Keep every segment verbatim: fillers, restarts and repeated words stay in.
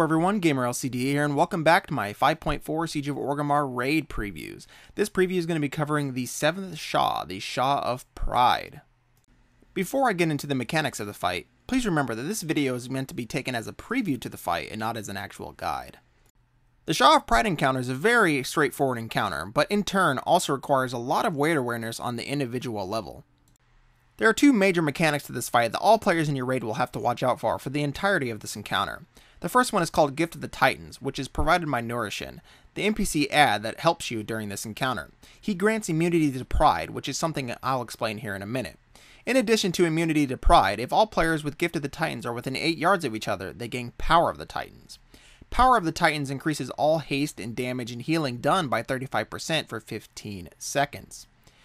Hello everyone, Gamer L C D here, and welcome back to my five point four Siege of Orgrimmar raid previews. This preview is going to be covering the seventh Sha, the Sha of Pride. Before I get into the mechanics of the fight, please remember that this video is meant to be taken as a preview to the fight and not as an actual guide. The Sha of Pride encounter is a very straightforward encounter, but in turn also requires a lot of weight awareness on the individual level. There are two major mechanics to this fight that all players in your raid will have to watch out for for the entirety of this encounter. The first one is called Gift of the Titans, which is provided by Nourishin, the N P C ad that helps you during this encounter. He grants immunity to Pride, which is something I'll explain here in a minute. In addition to immunity to Pride, if all players with Gift of the Titans are within eight yards of each other, they gain Power of the Titans. Power of the Titans increases all haste and damage and healing done by thirty-five percent for fifteen seconds.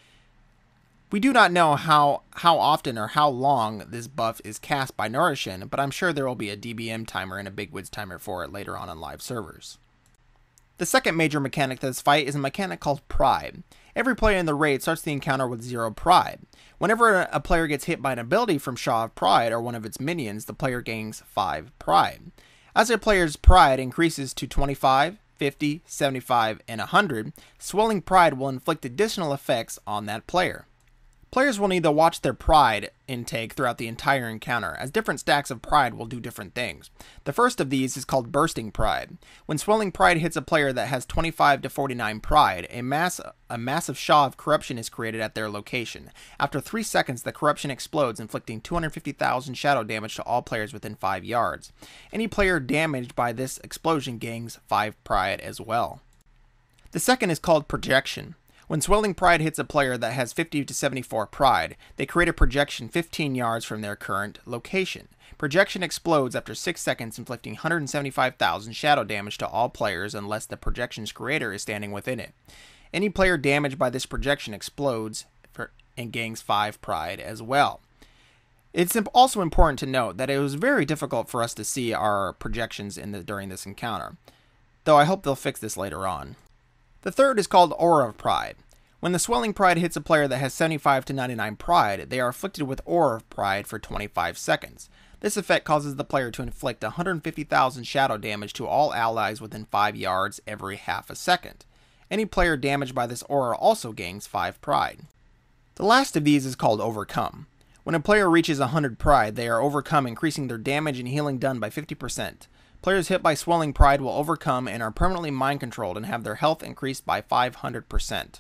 We do not know how, how often or how long this buff is cast by Nourishin, but I'm sure there will be a D B M timer and a Big Wids timer for it later on in live servers. The second major mechanic to this fight is a mechanic called Pride. Every player in the raid starts the encounter with zero Pride. Whenever a player gets hit by an ability from Sha of Pride or one of its minions, the player gains five Pride. As a player's Pride increases to twenty-five, fifty, seventy-five, and one hundred, swelling Pride will inflict additional effects on that player. Players will need to watch their Pride intake throughout the entire encounter, as different stacks of Pride will do different things. The first of these is called Bursting Pride. When Swelling Pride hits a player that has twenty-five to forty-nine Pride, a, mass, a massive Sha of Corruption is created at their location. After three seconds, the corruption explodes, inflicting two hundred fifty thousand shadow damage to all players within five yards. Any player damaged by this explosion gains five Pride as well. The second is called Projection. When Swelling Pride hits a player that has fifty to seventy-four Pride, they create a projection fifteen yards from their current location. Projection explodes after six seconds, inflicting one hundred seventy-five thousand shadow damage to all players unless the projection's creator is standing within it. Any player damaged by this projection explodes and gains five Pride as well. It's also important to note that it was very difficult for us to see our projections in the, during this encounter, though I hope they'll fix this later on. The third is called Aura of Pride. When the Swelling Pride hits a player that has seventy-five to ninety-nine Pride, they are afflicted with Aura of Pride for twenty-five seconds. This effect causes the player to inflict one hundred fifty thousand shadow damage to all allies within five yards every half a second. Any player damaged by this aura also gains five Pride. The last of these is called Overcome. When a player reaches one hundred Pride, they are overcome, increasing their damage and healing done by fifty percent. Players hit by Swelling Pride will overcome and are permanently mind controlled and have their health increased by five hundred percent.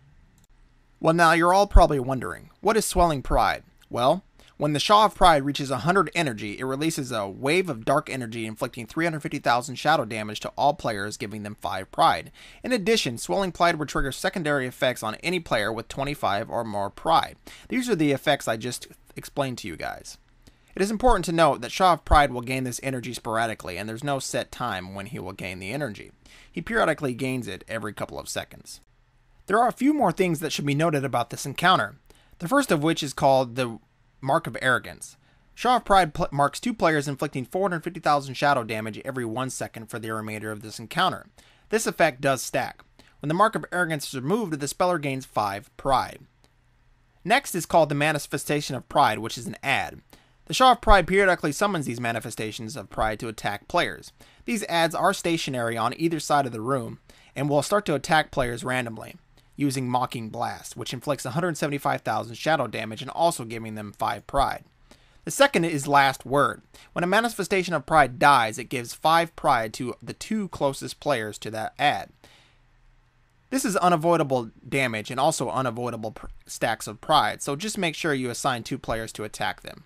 Well, now you're all probably wondering, what is Swelling Pride? Well, when the Sha of Pride reaches one hundred energy, it releases a wave of dark energy inflicting three hundred fifty thousand shadow damage to all players, giving them five Pride. In addition, Swelling Pride will trigger secondary effects on any player with twenty-five or more Pride. These are the effects I just explained to you guys. It is important to note that Sha of Pride will gain this energy sporadically, and there's no set time when he will gain the energy. He periodically gains it every couple of seconds. There are a few more things that should be noted about this encounter, the first of which is called the Mark of Arrogance. Sha of Pride marks two players inflicting four hundred fifty thousand shadow damage every one second for the remainder of this encounter. This effect does stack. When the Mark of Arrogance is removed, the speller gains five Pride. Next is called the Manifestation of Pride, which is an ad. The Sha of Pride periodically summons these manifestations of Pride to attack players. These ads are stationary on either side of the room and will start to attack players randomly, using Mocking Blast, which inflicts one hundred seventy-five thousand shadow damage and also giving them five Pride. The second is Last Word. When a manifestation of Pride dies, it gives five Pride to the two closest players to that ad. This is unavoidable damage and also unavoidable stacks of Pride, so just make sure you assign two players to attack them.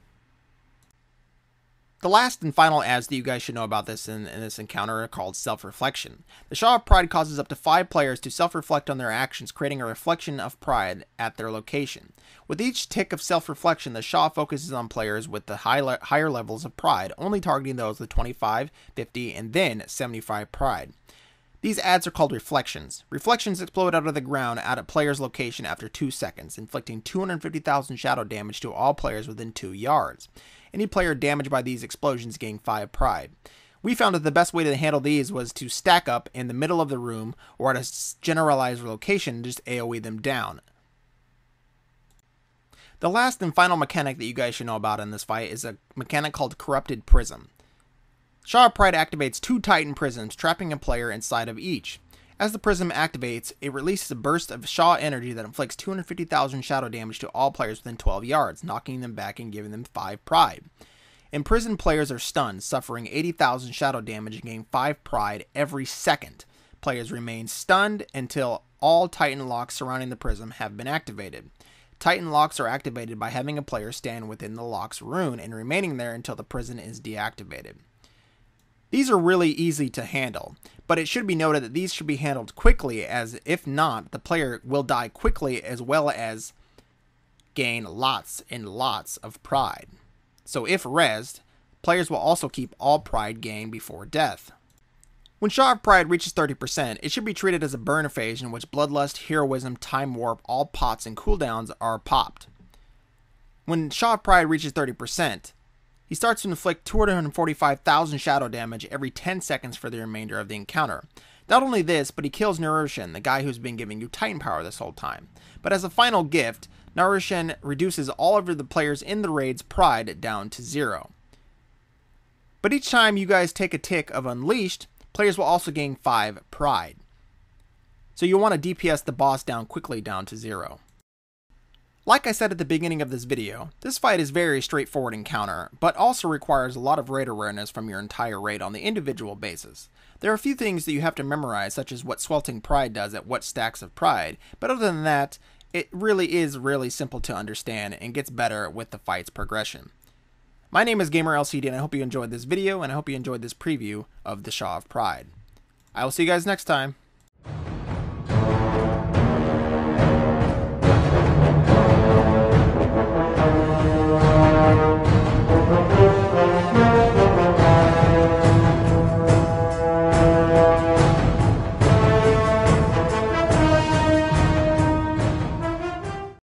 The last and final ads that you guys should know about this in, in this encounter are called Self-Reflection. The Sha of Pride causes up to five players to self-reflect on their actions, creating a reflection of Pride at their location. With each tick of self-reflection, the Sha focuses on players with the high le higher levels of Pride, only targeting those with twenty-five, fifty, and then seventy-five Pride. These ads are called Reflections. Reflections explode out of the ground at a player's location after two seconds, inflicting two hundred fifty thousand shadow damage to all players within two yards. Any player damaged by these explosions gain five Pride. We found that the best way to handle these was to stack up in the middle of the room or at a generalized location and just AoE them down. The last and final mechanic that you guys should know about in this fight is a mechanic called Corrupted Prism. Sha of Pride activates two Titan prisms, trapping a player inside of each. As the prism activates, it releases a burst of Sha energy that inflicts two hundred fifty thousand shadow damage to all players within twelve yards, knocking them back and giving them five Pride. Imprisoned players are stunned, suffering eighty thousand shadow damage and gain five Pride every second. Players remain stunned until all Titan locks surrounding the prism have been activated. Titan locks are activated by having a player stand within the lock's rune and remaining there until the prison is deactivated. These are really easy to handle, but it should be noted that these should be handled quickly, as if not, the player will die quickly as well as gain lots and lots of Pride. So if rezzed, players will also keep all Pride gained before death. When Sha of Pride reaches thirty percent, it should be treated as a burn phase in which Bloodlust, Heroism, Time Warp, all pots and cooldowns are popped. When Sha of Pride reaches thirty percent, he starts to inflict two hundred forty-five thousand shadow damage every ten seconds for the remainder of the encounter. Not only this, but he kills Narushan, the guy who's been giving you Titan power this whole time. But as a final gift, Narushan reduces all of the players in the raid's Pride down to zero. But each time you guys take a tick of Unleashed, players will also gain five Pride. So you'll want to D P S the boss down quickly down to zero. Like I said at the beginning of this video, this fight is very straightforward encounter, but also requires a lot of raid awareness from your entire raid on the individual basis. There are a few things that you have to memorize, such as what Swelting Pride does at what stacks of Pride, but other than that, it really is really simple to understand and gets better with the fight's progression. My name is Gamer L C D and I hope you enjoyed this video and I hope you enjoyed this preview of the Sha of Pride. I will see you guys next time.